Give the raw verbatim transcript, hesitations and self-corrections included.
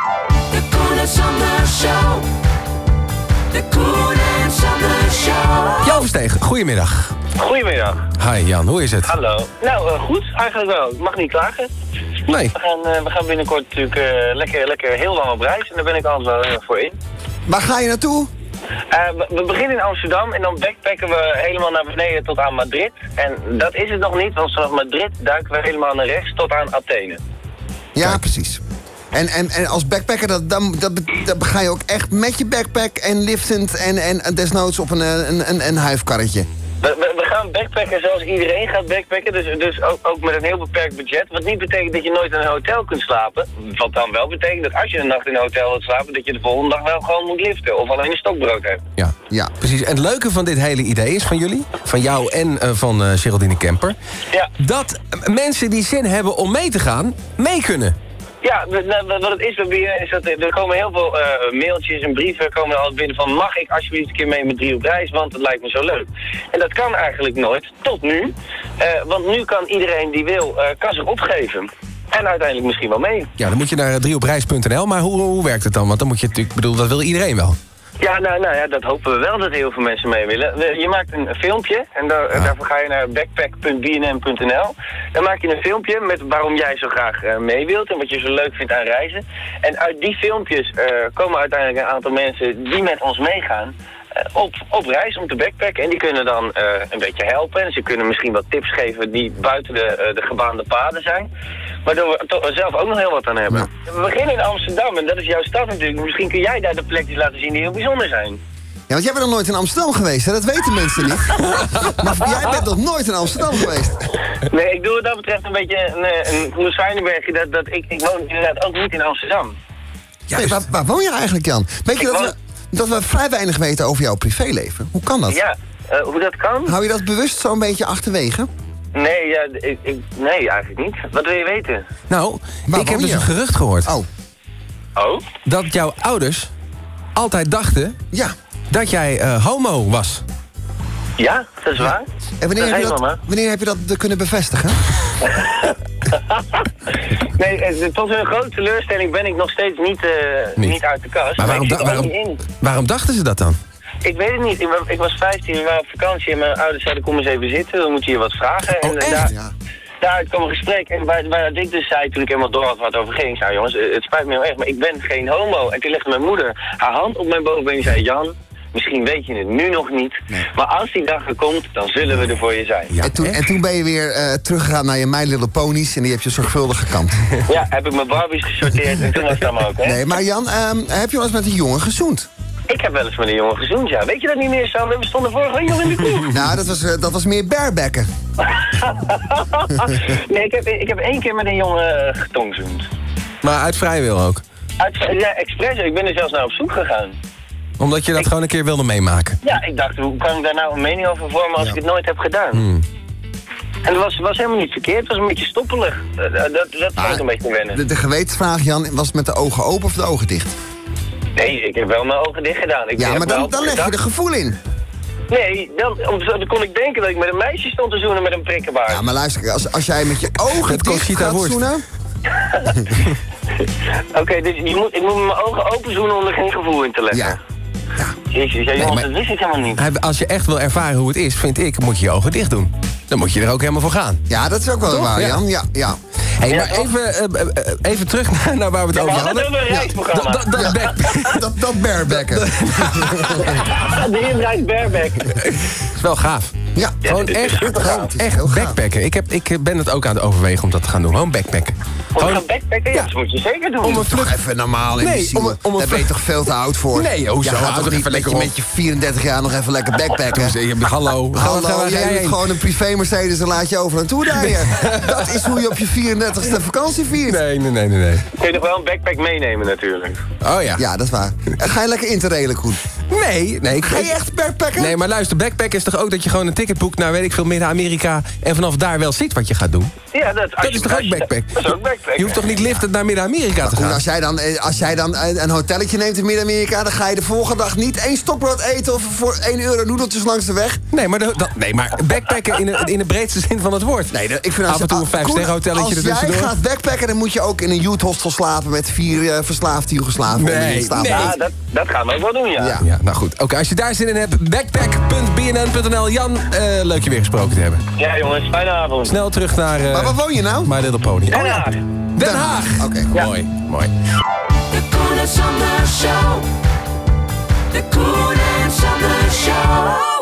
De Koen en Sander Show. De Koen en Sander Show. Jan Versteeg, goedemiddag. Goedemiddag. Hi Jan, hoe is het? Hallo. Nou, uh, goed. Eigenlijk wel. Ik mag niet klagen. Nee. We gaan, uh, we gaan binnenkort natuurlijk uh, lekker, lekker heel lang op reis. En daar ben ik altijd wel heel erg voor in. Waar ga je naartoe? Uh, we, we beginnen in Amsterdam en dan backpacken we helemaal naar beneden tot aan Madrid. En dat is het nog niet, want vanaf Madrid duiken we helemaal naar rechts tot aan Athene. Ja, Kijk. precies. En, en, en als backpacker, dat, dan, dat, dat ga je ook echt met je backpack en liftend en, en desnoods op een, een, een, een huifkarretje. We, we, we gaan backpacken zoals iedereen gaat backpacken, dus, dus ook, ook met een heel beperkt budget. Wat niet betekent dat je nooit in een hotel kunt slapen. Wat dan wel betekent dat als je een nacht in een hotel wilt slapen, dat je de volgende dag wel gewoon moet liften of alleen een stokbrood hebt. Ja, Ja. precies. En het leuke van dit hele idee is van jullie, van jou en uh, van uh, Geraldine Kemper, Ja. dat uh, mensen die zin hebben om mee te gaan, mee kunnen. Ja, we- we- wat het is bij binnen is dat er er komen heel veel uh, mailtjes en brieven komen er altijd binnen van mag ik alsjeblieft een keer mee met drie op reis, want het lijkt me zo leuk. En dat kan eigenlijk nooit, tot nu. Uh, want nu kan iedereen die wil, uh, kan zich opgeven. En uiteindelijk misschien wel mee. Ja, dan moet je naar drie op reis punt n l, maar hoe, hoe werkt het dan? Want dan moet je natuurlijk, bedoel, dat wil iedereen wel. Ja, nou, nou ja, dat hopen we wel dat heel veel mensen mee willen. We- Je maakt een filmpje en daar, Ja. daarvoor ga je naar backpack punt b n n punt n l. Dan maak je een filmpje met waarom jij zo graag uh, mee wilt en wat je zo leuk vindt aan reizen. En uit die filmpjes uh, komen uiteindelijk een aantal mensen die met ons meegaan uh, op, op reis om te backpacken. En die kunnen dan uh, een beetje helpen en ze kunnen misschien wat tips geven die buiten de, uh, de gebaande paden zijn. Waardoor we toch zelf ook nog heel wat aan hebben. We beginnen in Amsterdam en dat is jouw stad natuurlijk. Misschien kun jij daar de plekjes laten zien die heel bijzonder zijn. Ja, want jij bent nog nooit in Amsterdam geweest, hè? Dat weten mensen niet. Maar jij bent nog nooit in Amsterdam geweest. Nee, ik doe wat dat betreft een beetje een, een Koen Zwijnenbergje. Dat, dat ik, ik woon inderdaad ook niet in Amsterdam. Nee, waar, waar woon je eigenlijk, Jan? Weet je Ik dat woon- we, dat we vrij weinig weten over jouw privéleven? Hoe kan dat? Ja, uh, hoe dat kan? Hou je dat bewust zo'n beetje achterwege? Nee, ja, ik, ik, nee, eigenlijk niet. Wat wil je weten? Nou, Waar ik heb woon dus je? een gerucht gehoord Oh, Oh? dat jouw ouders altijd dachten ja. dat jij uh, homo was. Ja, dat is waar. En wanneer Dat heb, je is dat, helemaal, wanneer heb je dat eh, kunnen bevestigen? Nee, eh, tot hun grote teleurstelling ben ik nog steeds niet, uh, Niet. niet uit de kast. Maar waarom, ik da- zit er ook waarom, niet in. waarom dachten ze dat dan? Ik weet het niet. Ik, wa- ik was vijftien, we waren op vakantie en mijn ouders zeiden kom eens even zitten. Dan moet je hier wat vragen. Oh, en, eh, echt? daar, Ja. Daaruit kwam een gesprek en waar, waar ik dus zei toen ik helemaal door had waar het over ging. Ik zei, jongens, eh, het spijt me heel erg, maar ik ben geen homo. En toen legde mijn moeder haar hand op mijn bovenbeen en zei, Jan, misschien weet je het nu nog niet. Maar als die dag er komt, dan zullen we er voor je zijn. Ja, En toen, echt? en toen ben je weer eh, teruggegaan naar je My Little Ponies en die heb je zorgvuldig gekamd. Ja, heb ik mijn Barbies gesorteerd en toen was het allemaal ook, hè? Nee, maar Jan, ehm, heb je wel eens met een jongen gezoend? Ik heb wel eens met een jongen gezoend, ja. Weet je dat niet meer, Sander? We stonden vorige week nog in de kroeg. Nou, dat was, eh, dat was meer barebacken. Nee, ik heb, ik heb één keer met een jongen uh, getongzoend. Maar uit vrije wil ook. Uit, ja, expres. Ik ben er zelfs naar op zoek gegaan. Omdat je dat Ik- gewoon een keer wilde meemaken. Ja, ik dacht, hoe kan ik daar nou een mening over vormen als Ja. ik het nooit heb gedaan? Hmm. En dat was, was helemaal niet verkeerd, het was een beetje stoppelig. Dat, dat, dat Ah, vond ik een beetje wennen. De, de gewetensvraag, Jan, was het met de ogen open of de ogen dicht? Nee, ik heb wel mijn ogen dicht gedaan. Ik Ja, heb maar wel dan, dan leg je gedacht- er gevoel in. Nee, dan, om- dan kon ik denken dat ik met een meisje stond te zoenen met een prikkenbaard. Ja, maar luister, als, als jij met je ogen Met dicht Conchita gaat Wurst. zoenen... Oké, dus je moet, ik moet mijn ogen open zoenen om er geen gevoel in te leggen. Ja. Jezus, ja, jongens, maar- dat wist ik helemaal niet. Hij- Als je echt wil ervaren hoe het is, vind ik, moet je je ogen dicht doen. Dan moet je er ook helemaal voor gaan. Ja, dat is ook wel Toch? waar, Ja. Jan. Ja, ja. Hey, Ja, maar toch? even, eh, eh, eh, even terug naar, naar waar we het Ja, we over hadden hadden. het over een reisprogramma. Dat, dat, dat back- Dat, dat barebacken. De heer draait bareback. is wel gaaf. Ja. Gewoon dit is echt, super gewoon gaaf. Het is heel echt gaaf. backpacken. Ik, heb, ik ben het ook aan het overwegen om dat te gaan doen. Gewoon backpacken. Om te Gewoon, gaan backpacken? Ja, Ja. dat moet je zeker doen. om een Toch vlucht... even normaal in Nee, de ziel. om een- om een Daar ben je vlucht- toch veel te oud voor? Nee, hoezo? Ja, Houd gaat toch toch niet even met je, lekker op. met je vierendertig jaar nog even lekker backpacken? Hallo. Waar Hallo, ga jij jij doet heen? gewoon een privé Mercedes en laat je over naartoe rijden. Dat is hoe je op je vierendertigste vakantie viert. Nee, nee, nee, nee. nee. Kun je nog wel een backpack meenemen natuurlijk. Oh ja. Ja, dat is waar. Ga je lekker interrailen, Koen? Nee, nee. Ik, Ga je echt backpacken? Nee, maar luister, backpacken is toch ook dat je gewoon een ticket boekt naar, weet ik veel, Midden-Amerika en vanaf daar wel ziet wat je gaat doen? Ja, dat, als Dat je- is toch als ook je- backpack? Dat is ook backpack. Je hoeft toch niet liftend naar Midden-Amerika te Goed, gaan? als jij dan, eh, als jij dan een een hotelletje neemt in Midden-Amerika... dan ga je de volgende dag niet één stokbrood eten... of voor één euro noedeltjes langs de weg. Nee, maar, de, dat, nee, maar backpacken in de, in de breedste zin van het woord. Nee, ik vind Af en toe een vijfsterren hotelletje Als ertussendoor. jij gaat backpacken, dan moet je ook in een youth hostel slapen... met vier uh, verslaafde Joegoslaven onder Nee, je staan. nee. Ja, dat, dat gaan we ook wel doen, ja. Ja. Ja, nou goed. Oké, als je daar zin in hebt, backpack punt b n n punt n l. Jan, eh, leuk je weer gesproken te hebben. Ja, jongens, fijne avond. Snel terug naar uh, Maar waar woon je nou? My Little Pony. Den Haag. Den Haag. Oké. Ja. Mooi, mooi. De Koen en Sander Show. De Koen